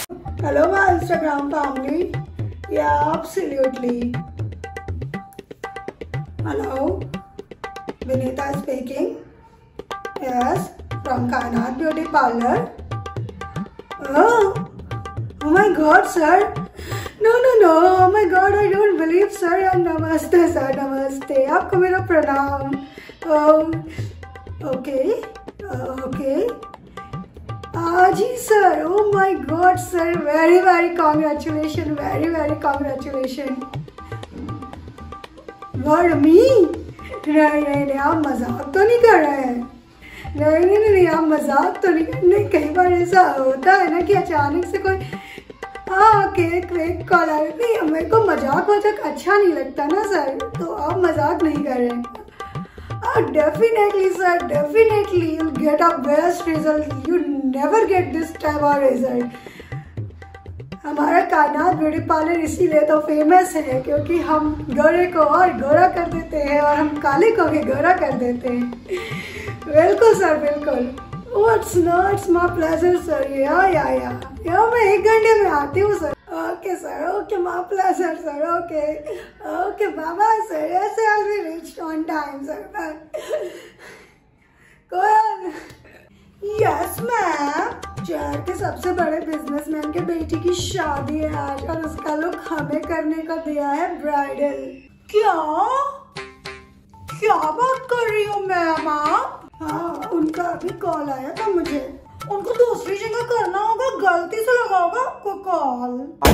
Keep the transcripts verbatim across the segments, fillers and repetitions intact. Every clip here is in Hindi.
Hello, my Instagram family. Yeah, absolutely. Hello, Vinita speaking. Yes, from Kainat Beauty Parlor. Oh, oh my God, sir. No, no, no. Oh my God, I don't believe, sir. Namaste, sir. Namaste. आपको मेरा प्रणाम. Oh, okay, uh, okay. Ah, ji sir. Oh my God, sir. Very, very congratulations. Very, very congratulations. For me? नहीं नहीं नहीं, आप मजाक तो नहीं कर रहे हैं? नहीं नहीं नहीं, आप मजाक तो नहीं कर रहे? कई बार ऐसा होता है ना कि अचानक से कोई हाँ केक वेक कॉल आए, नहीं मेरे को मजाक वजाक अच्छा नहीं लगता ना सर, तो आप मजाक नहीं कर रहे हैं। Uh, definitely sir, definitely you'll get a best result. You never get this type of result. हमारा कायनात ब्यूटी पार्लर इसीलिए तो फेमस है क्योंकि हम गोरे को और गोरा कर देते हैं और हम काले को भी गोरा कर देते हैं। बिल्कुल सर, बिल्कुल। Oh, it's not, it's my pleasure sir. या या या या मैं एक घंटे में आती हूँ sir. Okay sir, okay, my pleasure sir. Okay okay, bye bye sir. Yes, I'll be reached on time sir. कौन? यस मैम, शहर के सबसे बड़े बिजनेसमैन के बेटी की शादी है आज और उसका लुक हमें करने का दिया है ब्राइडल। क्या क्या बात कर रही हो मैम आप? हाँ, उनका अभी कॉल आया था मुझे। उनको दूसरी जगह करना होगा, गलती से लगा होगा आपको कॉल।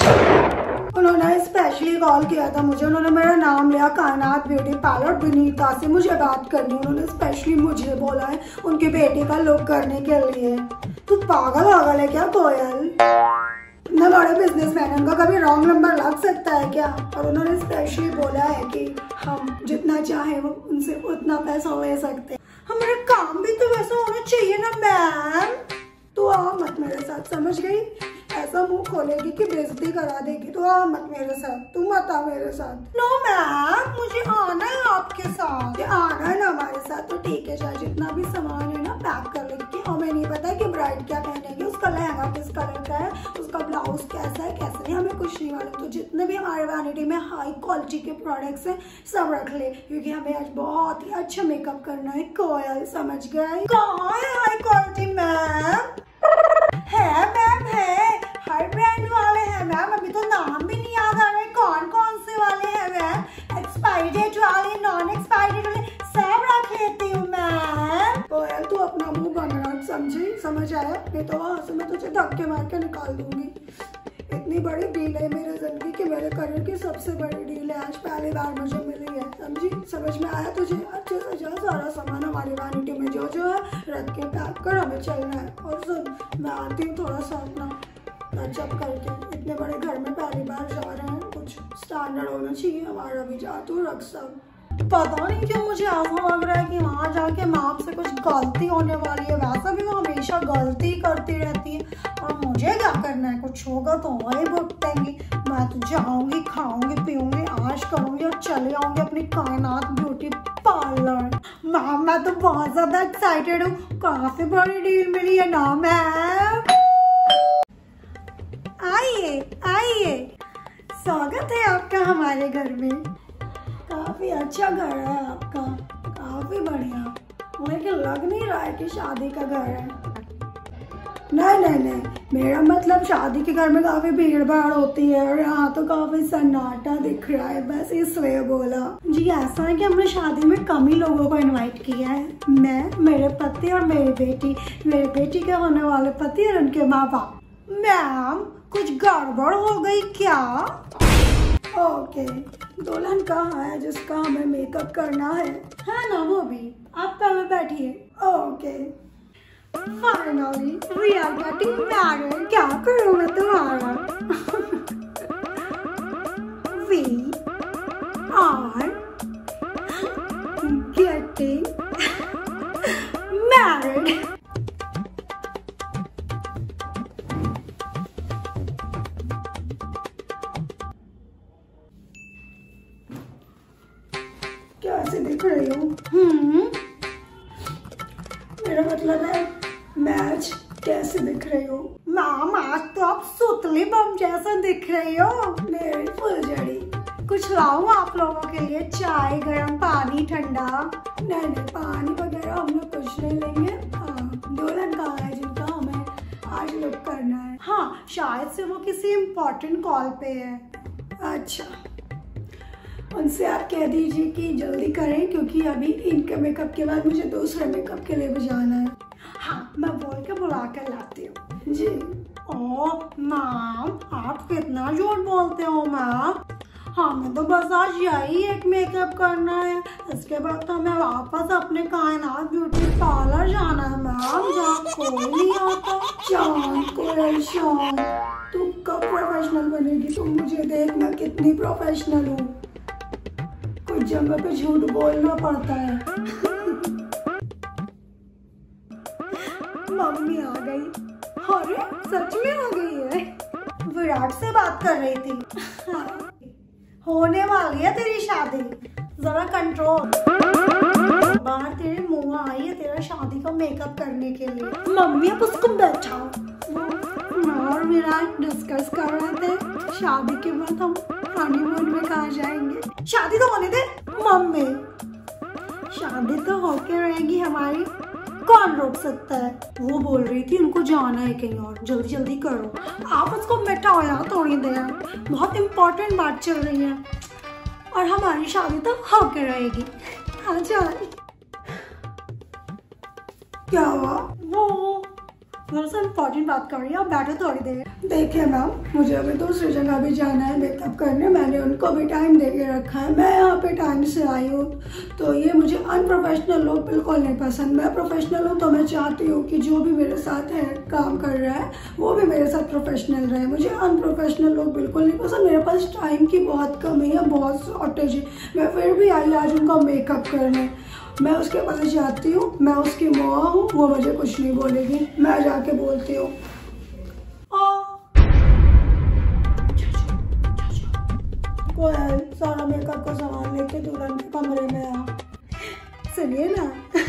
उन्होंने स्पेशली कॉल किया था मुझे, उन्होंने मेरा नाम लिया, कायनात ब्यूटी पार्लर विनीता से मुझे बात करनी। उन्होंने स्पेशली मुझे बोला है उनकी बेटी का लुक करने के लिए। तू पागल पागल है क्या कोयल? इतने बड़े बिजनेसमैन, उनका कभी रॉन्ग नंबर लग सकता है क्या? और उन्होंने स्पेशली बोला है कि हम जितना चाहे वो उनसे उतना पैसा ले सकते हैं। हमारा काम भी तो वैसा होना चाहिए ना मैम। तो आ मत मेरे साथ, समझ गई? ऐसा मुंह खोलेगी कि बेइज्जती करा देगी, तो आ मत मेरे साथ, तू मत आ मेरे साथ। नो मैम, मुझे आना है आपके साथ। आना है ना हमारे साथ तो ठीक है, चाहे जितना भी सामान है ना पैक कर लेगी। हमें नहीं पता कि ब्राइड क्या पहनेगी, उसका लहंगा किस कलर का है, उसका ब्लाउज कैसा है कैसा नहीं, हमें कुछ नहीं मालूम। तो जितने भी हमारे वैनिटी में हाई क्वालिटी के प्रोडक्ट्स हैं सब रख ले, क्योंकि हमें आज बहुत ही अच्छा मेकअप करना है। कोयल, समझ गए? कहाँ है हाई क्वालिटी मैम? है मैम, है, हर ब्रांड वाले हैं मैम। अभी तो नाम भी नहीं याद आ रहे कौन कौन से वाले हैं मैम। एक्सपायरी डेट वाले, नॉन एक्सपायरी वाले सब रख लेती हूँ मैम। कोयल, तू अपना मुंह बंद रख, समझी? समझ आया? नहीं तो वहाँ से मैं तुझे धक्के मार के निकाल दूंगी। इतनी बड़ी डील है मेरे जिंदगी की, मेरे करियर की सबसे बड़ी डील है, आज पहली बार मुझे मिली है, समझी? समझ में आया तुझे? अच्छे से जा, सारा सामान हमारी वैनिटी में जो जो है रख के पैक कर, हमें चलना है। और सुन, मैं आती हूँ थोड़ा सा अपना टचअप करके, इतने बड़े घर में पहली बार जा रहे हैं, कुछ स्टैंडर्ड होना चाहिए हमारा भी। जा तू रख सब। पता नहीं क्यों मुझे ऐसा लग रहा है कि वहाँ जाके माँ आपसे कुछ गलती होने वाली है। वैसा भी वो हमेशा गलती करती रहती है, और मुझे क्या करना है? कुछ होगा तो वही भुगतेंगी। मैं तो जाऊंगी, खाऊंगी, पीऊंगी, आश करूंगी और चले आऊंगी अपनी कायनात ब्यूटी पार्लर। मैम, मैं तो बहुत ज्यादा एक्साइटेड हूँ, काफी बड़ी डील मिली है ना मैम। आइए आइए, स्वागत है आपका हमारे घर में। काफी अच्छा घर है आपका, काफी बढ़िया। मुझे लग नहीं रहा है कि शादी का घर है। नहीं नहीं नहीं, मेरा मतलब शादी के घर में काफी भीड़ भाड़ होती है और यहाँ तो काफी सन्नाटा दिख रहा है, बस इसलिए बोला। जी ऐसा है कि हमने शादी में कम ही लोगों को इनवाइट किया है, मैं, मेरे पति और मेरी बेटी, मेरी बेटी के होने वाले पति और उनके माँ बाप। मैम, कुछ गड़बड़ हो गई क्या? ओके, दुल्हन कहाँ है जिसका हमें मेकअप करना है? है ना वो भी, आप पहले बैठिए। Okay, finally we are getting married. क्या करूँ मैं तुम्हारा? We are getting married. कैसे दिख रही हूँ? हम्म, मेरा मतलब है मैच कैसे दिख रही हो? मैम, आज तो आप सुतला बिल्ली बम जैसा दिख रही हो मेरी फुलझड़ी। कुछ लाऊं आप लोगों के लिए? चाय, गर्म पानी, ठंडा? नहीं नहीं, पानी वगैरह हम लोग कुछ नहीं लेंगे। दुल्हन कहाँ है जिनका हमें आज लुक करना है? हाँ, शायद से वो किसी इम्पोर्टेंट कॉल पे है। अच्छा, उनसे आप कह दीजिए कि जल्दी करें, क्योंकि अभी इनके मेकअप के बाद मुझे दूसरे मेकअप के लिए भी जाना है। हाँ, मैं बोल के बुला कर लाती हूँ जी। ओ मैम, आप कितना झूठ बोलते हो मैम। हमें तो बस आज यही एक मेकअप करना है, इसके बाद तो हमें वापस अपने कायनात ब्यूटी पार्लर जाना है मैम, जहाँ कोई नहीं आता। शांत कोयल शांत, तू कब प्रोफेशनल बनेगी? तुम मुझे देख, मैं कितनी प्रोफेशनल हूँ। कुछ जगह पे झूठ बोलना पड़ता है। मम्मी आ गई। अरे सच में आ गई है। विराट से बात कर रही थी। हाँ, होने वाली है तेरी शादी, जरा कंट्रोल। बाहर तेरे मुंह आई है तेरा शादी का मेकअप करने के लिए। मम्मी अब उसको बैठाओ। और विराट डिस्कस कर रहे थे शादी के बाद हम हनीमून में कहाँ जाएंगे। शादी तो होने दे मम्मी, शादी तो होके रहेगी हमारी, कौन रोक सकता है। वो बोल रही थी उनको जाना है कहीं और, जल्दी जल्दी करो। आप उसको बैठाओ यार थोड़ी देर, बहुत इम्पोर्टेंट बात चल रही है और हमारी शादी तो होके रहेगी। हाँ चल। क्या हुआ? वो दरअसल इम्पोर्टेंट बात कर रही है, आप बैठो थोड़ी देर। देखिए मैम, मुझे अभी दूसरी जगह भी जाना है मेकअप करने, मैंने उनको भी टाइम दे के रखा है। मैं यहाँ पे टाइम से आई हूँ, तो ये मुझे अनप्रोफेशनल लोग बिल्कुल नहीं पसंद। मैं प्रोफेशनल हूँ, तो मैं चाहती हूँ कि जो भी मेरे साथ है काम कर रहा है वो भी मेरे साथ प्रोफेशनल रहे। मुझे अनप्रोफेशनल लोग बिल्कुल नहीं पसंद। मेरे पास टाइम की बहुत कमी है, बहुत शॉर्टेज है, मैं फिर भी आई आज उनका मेकअप करने। मैं उसके पास जाती हूँ, मैं उसकी माँ हूँ, वो मुझे कुछ नहीं बोलेगी। मैं जाके बोलती हूँ। कोयल, सारा मेकअप का सामान लेके दुल्हन के कमरे में आ। सुनिए ना,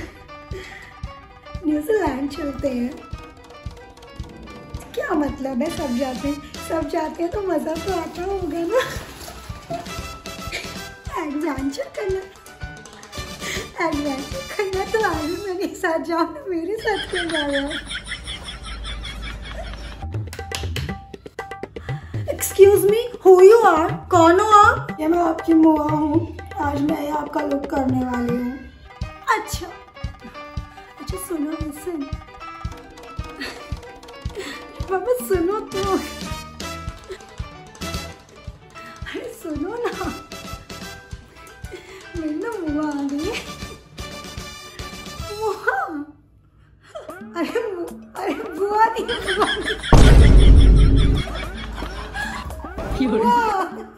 न्यूजीलैंड चलते हैं। क्या मतलब है सब जाते हैं? सब जाते हैं तो मजा तो आता होगा ना। एडवेंचर करना एडवेंचर करना तो आज मेरे साथ जाओ ना, मेरे साथ क्यों जा रहे हो? Excuse me, who you are? कौन हो आप? ये मैं आपकी मुआ हूँ, आज मैं आपका लुक करने वाली हूँ। अच्छा अच्छा, सुनो लिसन, बाबा सुनो तो, अरे सुनो ना, मेरी ना मुआ आ गई है। अरे अरे बुआ नहीं, बुआ।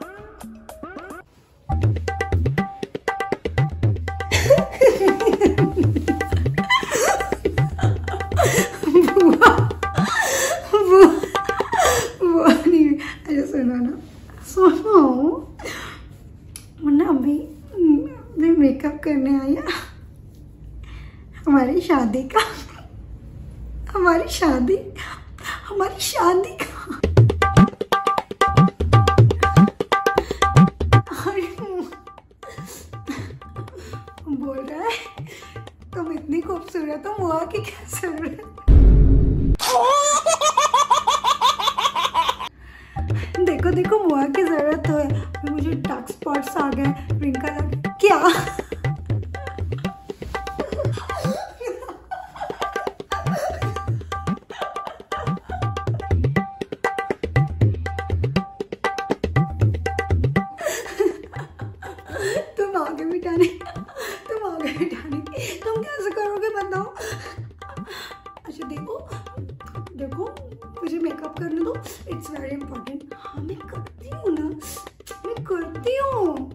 बुआ नहीं, अरे सुनो ना, सुनो ना, अभी मैं मेकअप करने आई है हमारी शादी का, हमारी शादी हमारी शादी का। बोल रहा है तुम इतनी खूबसूरत हो, मुआ की क्या जरूरत। देखो देखो, मुआ की जरूरत तो है, मुझे डार्क स्पॉट्स आ गए, रिंकल आ गए। क्या तुम आगे बिठाने तुम आगे बिठाने तुम कैसे करोगे बताओ। अच्छा देखो देखो, मुझे मेकअप करने दो, इट्स वेरी इम्पोर्टेंट। हाँ मैं करती हूँ ना, मैं करती हूँ।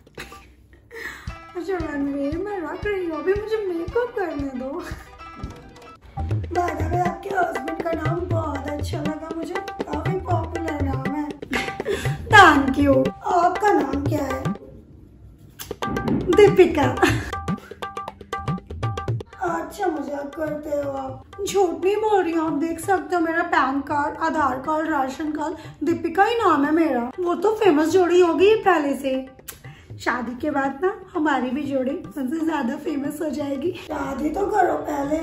अच्छा रणवीर, मैं रख रही हूँ, अभी मुझे मेकअप करने दो। बाय द वे, आपके हस्बैंड का नाम बहुत अच्छा लगा मुझे, काफी पॉपुलर नाम है। Thank you. आपका नाम क्या है? दीपिका। अच्छा, मुझे आपका करते हो आप? झूठ नहीं बोल रही हूँ, आप देख सकते हो मेरा PAN card, Aadhaar card, ration card, Deepika ही नाम है मेरा। वो तो फेमस जोड़ी होगी पहले से, शादी के बाद ना हमारी भी जोड़ी उनसे ज्यादा फेमस हो जाएगी। शादी तो करो पहले,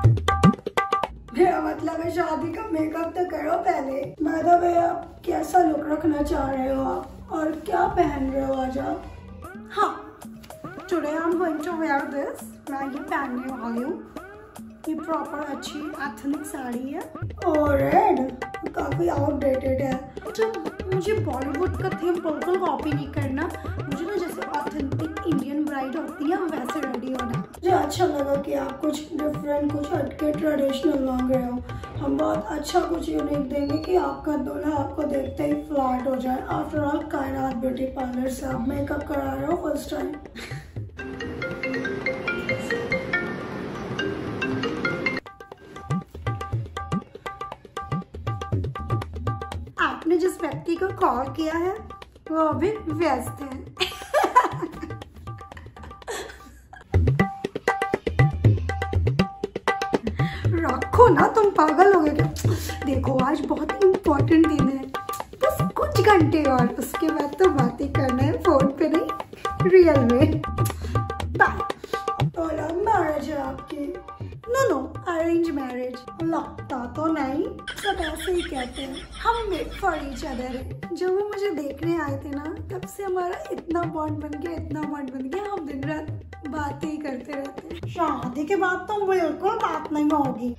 मेरा मतलब है शादी का मेकअप तो करो पहले। मतलब आप कैसा लुक रखना चाह रहे हो आप, और क्या पहन रहे हो आज आप? हाँ, today I am going to wear this. मैं ये पहनने वाली हूँ, ये प्रॉपर अच्छी एथनिक साड़ी है और रेड काफी आउटडेटेड है। तो मुझे बॉलीवुड का थीम बिल्कुल कॉपी नहीं करना, मुझे ना जैसे ऑथेंटिक इंडियन ब्राइड होती है वैसे रेडी होना। मुझे अच्छा लगा कि आप कुछ डिफरेंट, कुछ हटके ट्रेडिशनल मांग रहे हो। हम बहुत अच्छा कुछ यूनिक देंगे कि आपका दूल्हा आपको देखते ही फ्लैट हो जाए। After all Kaynat beauty parlour से आप मेकअप करा रहे हो फर्स्ट टाइम। आपने जिस व्यक्ति को कॉल किया है वो अभी व्यस्त है। रखो ना, तुम पागल हो गए क्या? देखो आज बहुत इम्पोर्टेंट दिन है, बस कुछ घंटे और, उसके बाद तो बातें करना है फोन पे नहीं रियल में। बाय। तो लव मैरिज है आपकी? No no, arrange marriage. लगता तो नहीं, सब ऐसे ही कहते हैं। हम मेड फॉर ईच अदर है। जब वो मुझे देखने आए थे ना, तब से हमारा इतना बॉन्ड बन गया, इतना बॉन्ड बन गया, हम दिन रात बातें ही करते रहते हैं। शादी के बाद तो बिल्कुल बात नहीं होगी।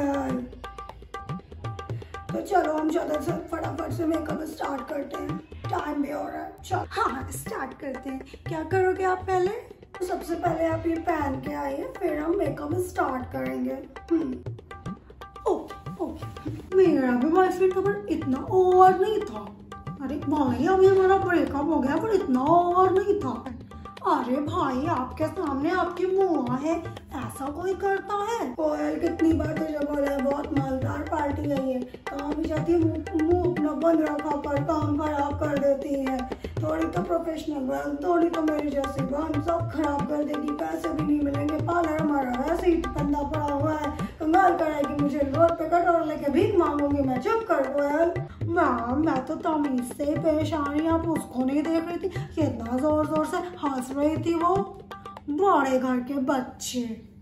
तो चलो हम ज्यादा से फटाफट से मेकअप स्टार्ट करते हैं, टाइम भी हो रहा है। चलो हाँ स्टार्ट करते हैं। क्या करोगे आप पहले? तो सबसे पहले आप ये पहन के आइए, फिर हम मेकअप स्टार्ट करेंगे। ओ, ओ, मेरा भी बॉयफ्रेंड था पर इतना ओवर नहीं था। अरे भाई अभी हमारा ब्रेकअप हो गया पर इतना ओवर नहीं था। अरे भाई आपके सामने आपकी मुँह है, ऐसा कोई करता है? कोयल कितनी बार तुझे बोला है, बहुत मालदार पार्टी है ये, कहाँ भी जाती है मुँह अपना बंद रखा पर काम खराब कर देती है। थोड़ी तो प्रोफेशनल बन, थोड़ी तो मेरी जैसी बन, सब खराब कर देगी, पैसे भी नहीं मिलेंगे, पार्लर हमारा वैसे ही बंदा पड़ा हुआ है, कंगाल कराएगी मुझे, रोड पे कटोरा लेके भीख मांगूंगी मैं। चुप कर कोयल। मैम मैं तो तमीज से पेश आ रही, आप उसको नहीं देख रही थी? कितना जोर जोर से हंस रही थी वो, बड़े घर के बच्चे।